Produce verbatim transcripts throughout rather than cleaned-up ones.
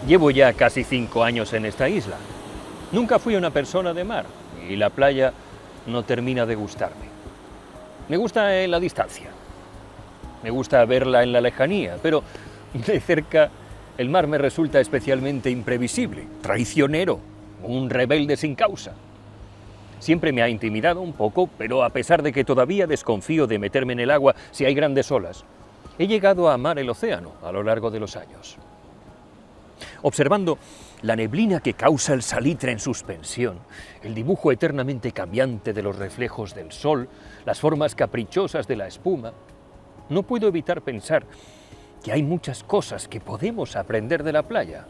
Llevo ya casi cinco años en esta isla. Nunca fui una persona de mar y la playa no termina de gustarme. Me gusta en la distancia, me gusta verla en la lejanía, pero de cerca el mar me resulta especialmente imprevisible, traicionero, un rebelde sin causa. Siempre me ha intimidado un poco, pero a pesar de que todavía desconfío de meterme en el agua si hay grandes olas, he llegado a amar el océano a lo largo de los años. Observando la neblina que causa el salitre en suspensión, el dibujo eternamente cambiante de los reflejos del sol, las formas caprichosas de la espuma, no puedo evitar pensar que hay muchas cosas que podemos aprender de la playa.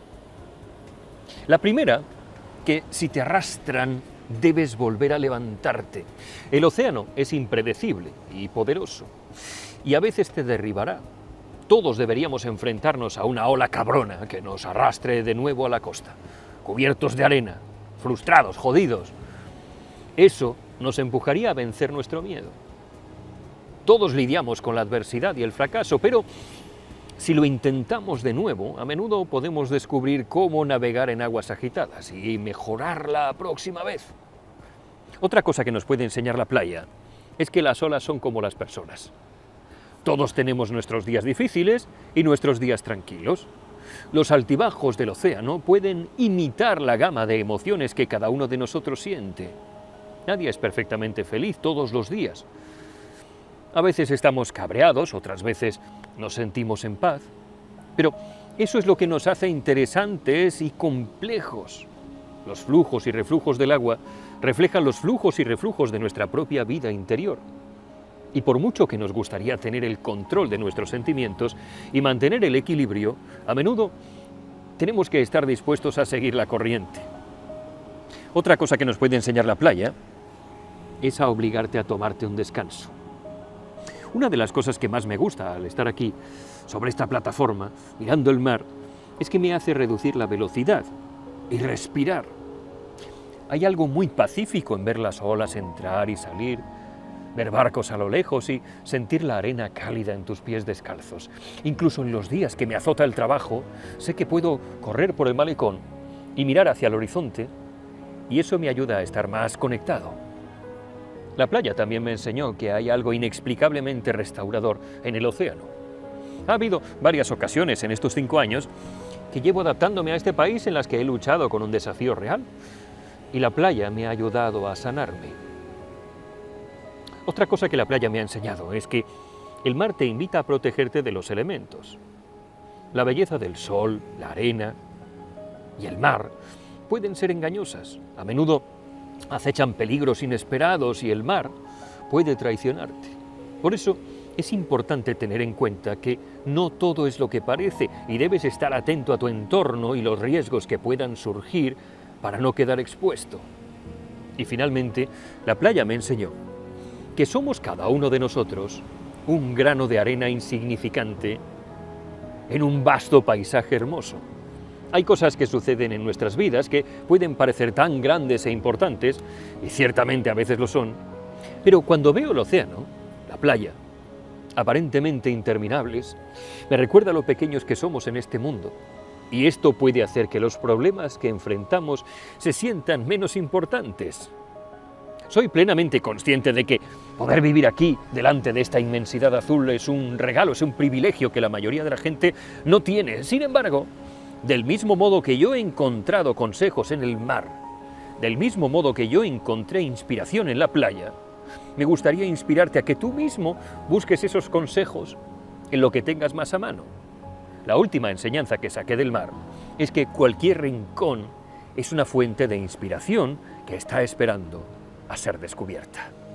La primera, que si te arrastran, debes volver a levantarte. El océano es impredecible y poderoso, y a veces te derribará. Todos deberíamos enfrentarnos a una ola cabrona que nos arrastre de nuevo a la costa, cubiertos de arena, frustrados, jodidos. Eso nos empujaría a vencer nuestro miedo. Todos lidiamos con la adversidad y el fracaso, pero si lo intentamos de nuevo, a menudo podemos descubrir cómo navegar en aguas agitadas y mejorar la próxima vez. Otra cosa que nos puede enseñar la playa es que las olas son como las personas. Todos tenemos nuestros días difíciles y nuestros días tranquilos. Los altibajos del océano pueden imitar la gama de emociones que cada uno de nosotros siente. Nadie es perfectamente feliz todos los días. A veces estamos cabreados, otras veces nos sentimos en paz. Pero eso es lo que nos hace interesantes y complejos. Los flujos y reflujos del agua reflejan los flujos y reflujos de nuestra propia vida interior. Y por mucho que nos gustaría tener el control de nuestros sentimientos y mantener el equilibrio, a menudo tenemos que estar dispuestos a seguir la corriente. Otra cosa que nos puede enseñar la playa es a obligarte a tomarte un descanso. Una de las cosas que más me gusta al estar aquí, sobre esta plataforma, mirando el mar, es que me hace reducir la velocidad y respirar. Hay algo muy pacífico en ver las olas entrar y salir, ver barcos a lo lejos y sentir la arena cálida en tus pies descalzos. Incluso en los días que me azota el trabajo, sé que puedo correr por el malecón y mirar hacia el horizonte, y eso me ayuda a estar más conectado. La playa también me enseñó que hay algo inexplicablemente restaurador en el océano. Ha habido varias ocasiones en estos cinco años que llevo adaptándome a este país en las que he luchado con un desafío real, y la playa me ha ayudado a sanarme. Otra cosa que la playa me ha enseñado es que el mar te invita a protegerte de los elementos. La belleza del sol, la arena y el mar pueden ser engañosas. A menudo acechan peligros inesperados y el mar puede traicionarte. Por eso es importante tener en cuenta que no todo es lo que parece y debes estar atento a tu entorno y los riesgos que puedan surgir para no quedar expuesto. Y finalmente, la playa me enseñó que somos cada uno de nosotros un grano de arena insignificante en un vasto paisaje hermoso. Hay cosas que suceden en nuestras vidas que pueden parecer tan grandes e importantes, y ciertamente a veces lo son, pero cuando veo el océano, la playa, aparentemente interminables, me recuerda lo pequeños que somos en este mundo, y esto puede hacer que los problemas que enfrentamos se sientan menos importantes. Soy plenamente consciente de que poder vivir aquí, delante de esta inmensidad azul, es un regalo, es un privilegio que la mayoría de la gente no tiene. Sin embargo, del mismo modo que yo he encontrado consejos en el mar, del mismo modo que yo encontré inspiración en la playa, me gustaría inspirarte a que tú mismo busques esos consejos en lo que tengas más a mano. La última enseñanza que saqué del mar es que cualquier rincón es una fuente de inspiración que está esperando a ser descubierta.